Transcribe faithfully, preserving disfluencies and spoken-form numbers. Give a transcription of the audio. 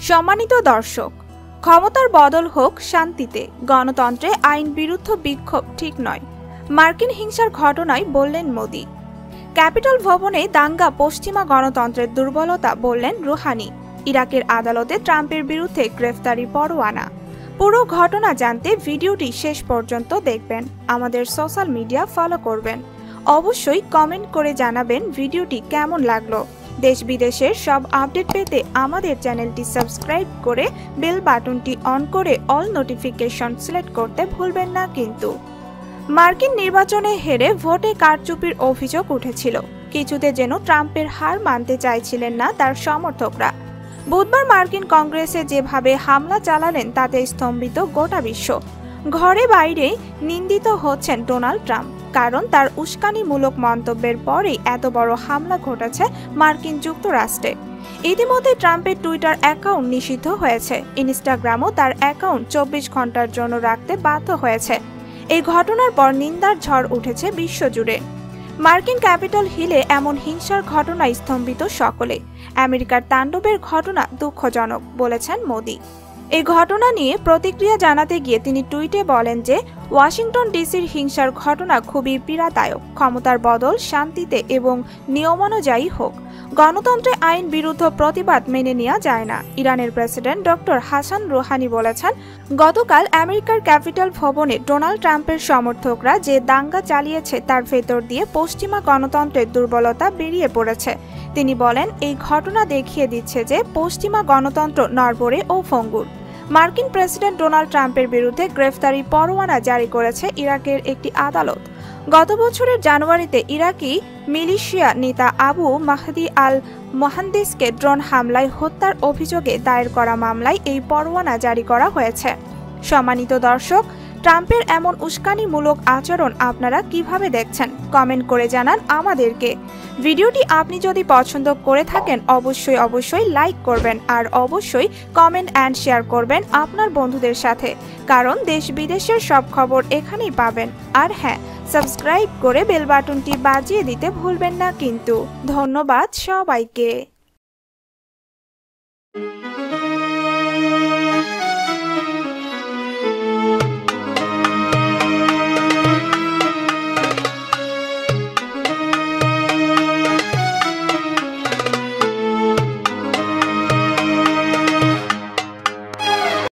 সম্মানিত দর্শক, ক্ষমতার বদল হোক শান্তিতে, গণতন্ত্রে আইন বিরুদ্ধ বিক্ষোভ ঠিক নয়, মার্কিন হিংসার ঘটনায় বললেন মোদি। ক্যাপিটল ভবনে দাঙ্গা পশ্চিমা গণতন্ত্রের দুর্বলতা বললেন রুহানি। ইরাকের আদালতে ট্রাম্পের বিরুদ্ধে গ্রেফতারি পরোয়ানা। পুরো ঘটনা জানতে ভিডিওটি শেষ পর্যন্ত দেখবেন, আমাদের সোশ্যাল মিডিয়া ফলো করবেন, অবশ্যই কমেন্ট করে জানাবেন ভিডিওটি কেমন লাগলো। দেশ বিদেশের সব আপডেট পেতে আমাদের চ্যানেলটি সাবস্ক্রাইব করে বেল বাটনটি অন করে অল নোটিফিকেশন সিলেক্ট করতে ভুলবেন না কিন্তু। মার্কিন নির্বাচনে হেরে ভোটে কারচুপির অভিযোগ উঠেছিল, কিছুতে যেন ট্রাম্পের হার মানতে চাইছিলেন না তার সমর্থকরা। বুধবার মার্কিন কংগ্রেসে যেভাবে হামলা চালালেন তাতে স্তম্ভিত গোটা বিশ্ব। ঘরে বাইরে নিন্দিত হচ্ছেন ডোনাল্ড ট্রাম্প, কারণ তার উস্কানিমূলক মন্তব্যের পরেই এত বড় হামলা ঘটেছে মার্কিন যুক্তরাষ্ট্রে। ইতিমধ্যে ট্রাম্পের টুইটার অ্যাকাউন্ট নিষিদ্ধ হয়েছে, ইনস্টাগ্রামও তার অ্যাকাউন্ট চব্বিশ ঘন্টার জন্য রাখতে বাধ্য হয়েছে। এই ঘটনার পর নিন্দার ঝড় উঠেছে বিশ্বজুড়ে। মার্কিন ক্যাপিটল হিলে এমন হিংসার ঘটনায় স্তম্ভিত সকলে। আমেরিকার তাণ্ডবের ঘটনা দুঃখজনক বলেছেন মোদি। এই ঘটনা নিয়ে প্রতিক্রিয়া জানাতে গিয়ে তিনি টুইটে বলেন যে ওয়াশিংটন ডিসির হিংসার ঘটনা খুবই পীড়াদায়ক। ক্ষমতার বদল শান্তিতে এবং নিয়মানুযায়ী হোক, গণতন্ত্রে আইন বিরুদ্ধ প্রতিবাদ মেনে নেওয়া যায় না। ইরানের প্রেসিডেন্ট ডক্টর হাসান রুহানি বলেছেন, গতকাল আমেরিকার ক্যাপিটল ভবনে ডোনাল্ড ট্রাম্পের সমর্থকরা যে দাঙ্গা চালিয়েছে তার ভেতর দিয়ে পশ্চিমা গণতন্ত্রের দুর্বলতা বেরিয়ে পড়েছে। তিনি বলেন, এই ঘটনা দেখিয়ে দিচ্ছে যে পশ্চিমা গণতন্ত্র নড়বড়ে ও ভঙ্গুর। মার্কিন প্রেসিডেন্ট ডোনাল্ড ট্রাম্পের বিরুদ্ধে গ্রেফতারি পরোয়ানা জারি করেছে ইরাকের একটি আদালত। গত বছরের জানুয়ারিতে ইরাকি মিলিশিয়া নেতা আবু মাহদি আল মোহান্দিসকে ড্রোন হামলায় হত্যার অভিযোগে দায়ের করা মামলায় এই পরোয়ানা জারি করা হয়েছে। সম্মানিত দর্শক, ট্রাম্পের এমন উস্কানিমূলক আচরণ আপনারা কিভাবে দেখছেন কমেন্ট করে জানান আমাদেরকে। ভিডিওটি আপনি যদি পছন্দ করে থাকেন অবশ্যই অবশ্যই লাইক করবেন আর অবশ্যই কমেন্ট অ্যান্ড শেয়ার করবেন আপনার বন্ধুদের সাথে, কারণ দেশ বিদেশের সব খবর এখানেই পাবেন। আর হ্যাঁ, সাবস্ক্রাইব করে বেল বাটনটি বাজিয়ে দিতে ভুলবেন না কিন্তু। ধন্যবাদ সবাইকে।